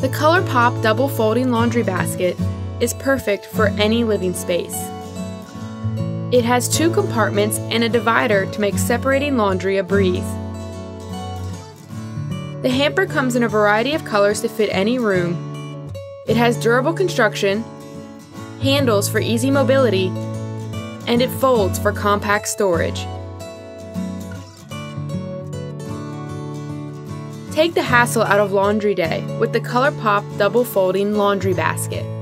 The ColourPop double folding laundry basket is perfect for any living space. It has 2 compartments and a divider to make separating laundry a breeze. The hamper comes in a variety of colors to fit any room. It has durable construction, handles for easy mobility, and it folds for compact storage. Take the hassle out of laundry day with the ColourPop double folding laundry basket.